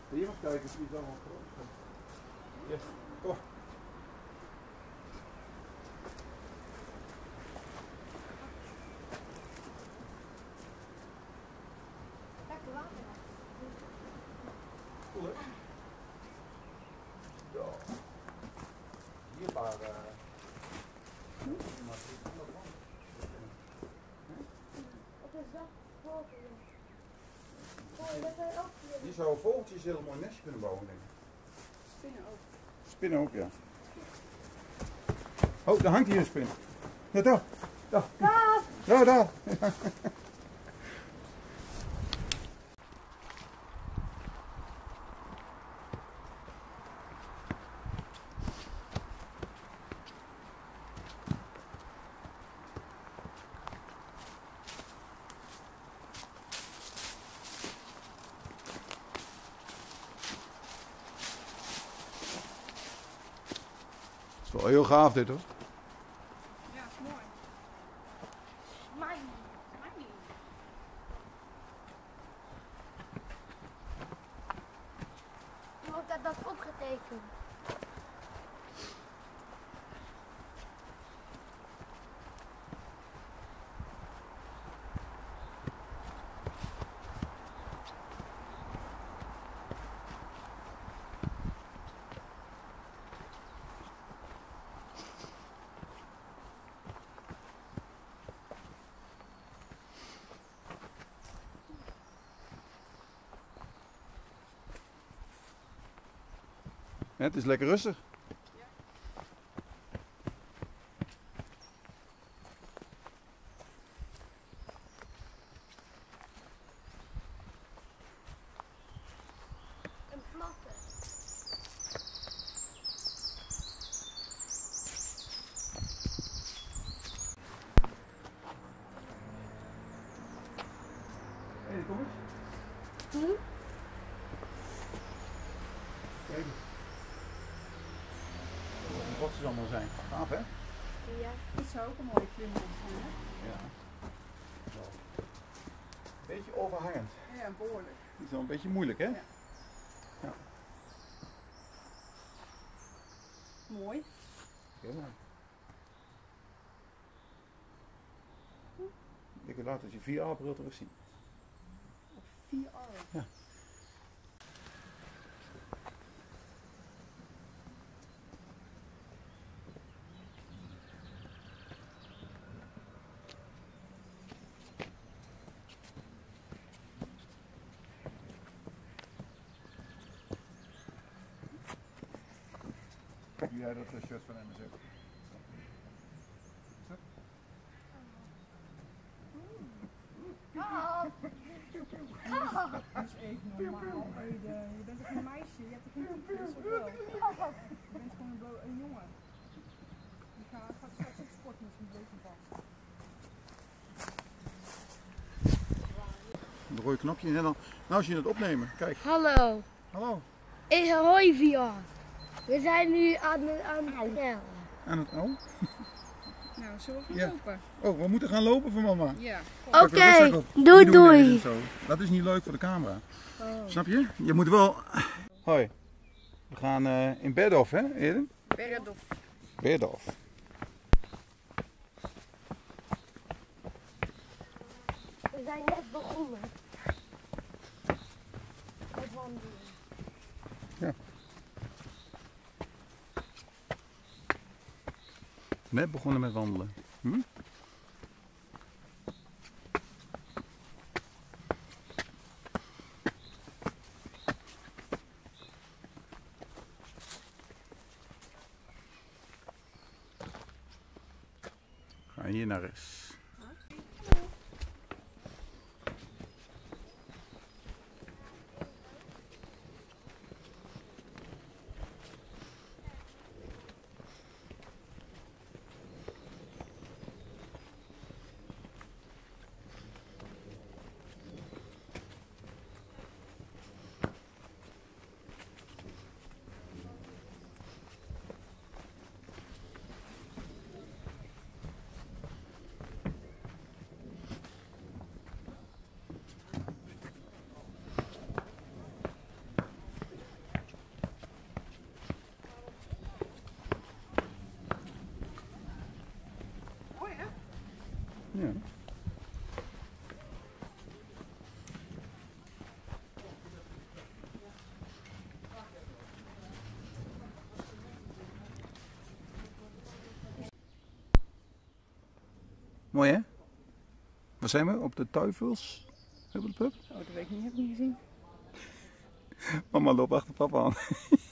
Hier eens kijken, die is allemaal groot. Ja, kom. Lekker water. Cool, hè? Ja. Hier een paar... Wat is dat? Vogel. Oh, dat zijn ook hier. Die zou vogeltjes heel mooi nestje kunnen bouwen, denk ik. Spinnen ook. Spinnen ook, ja. Oh, daar hangt hier een spin. Ja, daar. Daar. Kaap! Daar. Het is wel heel gaaf dit, hoor. Ja, is mooi. Mijn. Iemand had dat opgetekend. Ja, het is lekker rustig. Een platte. Hé, kom eens. Kijk eens. Wat ze allemaal zijn. Gaaf, hè? Ja. Dit zou ook een mooie vlinder zijn, hè? Ja. Zo. Beetje overhangend. Ja, behoorlijk. Dat is wel een beetje moeilijk, hè? Ja. Ja. Mooi. Heel mooi. Ik wil laten je 4A-bril terug zien. Op 4 armen. Ja. Doe jij dat shirt van hem eens even? Dat is even normaal. Je bent toch een meisje? Je hebt toch geen piepjes of wel? Je bent gewoon een jongen. Je gaat straks op sport misschien een beetje van. Een rode knopje en dan. Nou, als je het opnemen. Kijk. Hallo. Hallo. Hoi VR. We zijn nu aan het vertellen. Aan het. Oh. Nou, zullen we gaan Ja. lopen? Oh, we moeten gaan lopen voor mama. Ja. Oké, Doei doei doei. Zo. Dat is niet leuk voor de camera. Oh. Snap je? Je moet wel. Hoi. We gaan in Berdorf, hè, Eden? Bergdorf. Berdorf. We zijn net begonnen. Met wandelen. Ja. Net begonnen met wandelen. Hm? Ga hier naar rechts. Mooi hè? Waar zijn we? Op de Teufels? Huppelpup? Oh, dat weet ik niet. Heb ik niet gezien. Mama loopt achter papa aan.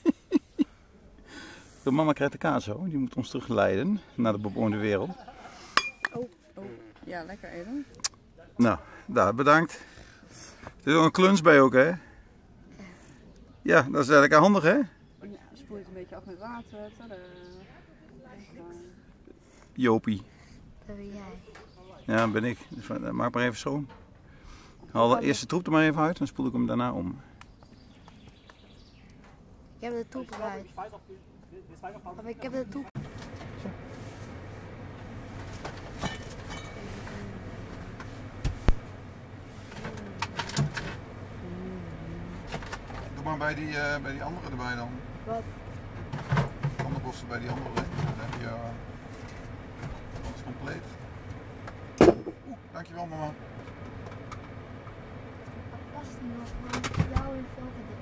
De mama krijgt de kaas zo. Die moet ons terugleiden naar de bewoonde wereld. Oh. Ja, lekker Eden. Nou, daar bedankt. Er is ook een kluns bij ook hè? Ja, dat is lekker handig hè? Ja, spoel het een beetje af met water. Tadaa. Jopie. Dat ben jij. Ja, dat ben ik. Dus maak maar even schoon. Haal de eerste troep er maar even uit, dan spoel ik hem daarna om. Ik heb de troep eruit. Papa, ik heb de troep. Doe maar bij die andere erbij dan. Wat? Andere bossen bij die andere. Dan heb je alles compleet. Dankjewel mama. Dat past niet nog, maar voor jou in veel gedaan.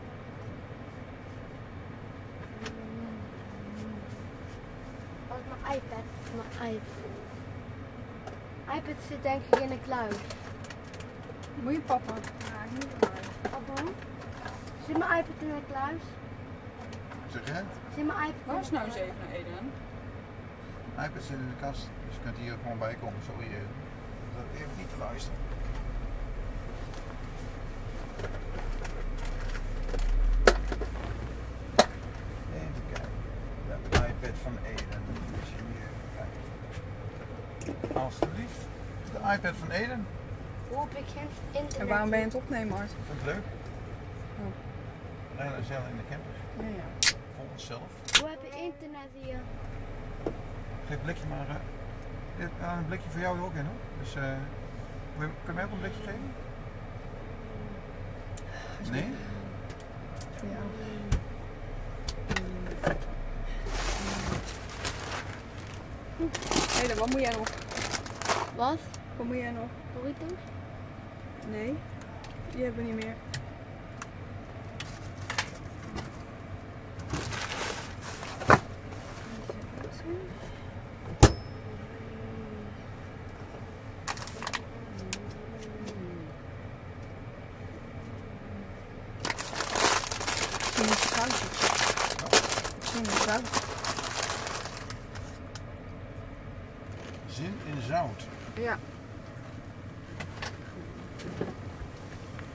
Dat is mijn iPad. Mijn iPad. iPad zit denk ik in de kluis. Moet je papa? Ja, niet waar. Papa? Zit mijn iPad in de kluis? Zeg jij? Zit mijn iPad Waar is nou eens even naar Eden? iPad zit in de kast, dus je kunt hier gewoon bij komen. Sorry, dat even niet te luisteren. Even kijken. De iPad van Eden. Als je hier kijkt. Alsjeblieft. De iPad van Eden. Hoe heb ik geen internet? En waarom ben je aan het opnemen, Art? Vind je het leuk? Oh. Rijden zelf in de camper. Ja. Voor onszelf. Hoe heb je internet hier? Geef een blikje maar. Een blikje voor jou er ook in hoor. Dus kun je mij ook een blikje geven? Nee? Voor jou. Eden, wat moet jij nog? Wat? Wat moet jij nog? Burritos? Nee, die hebben we niet meer. Zin in zout. Ja.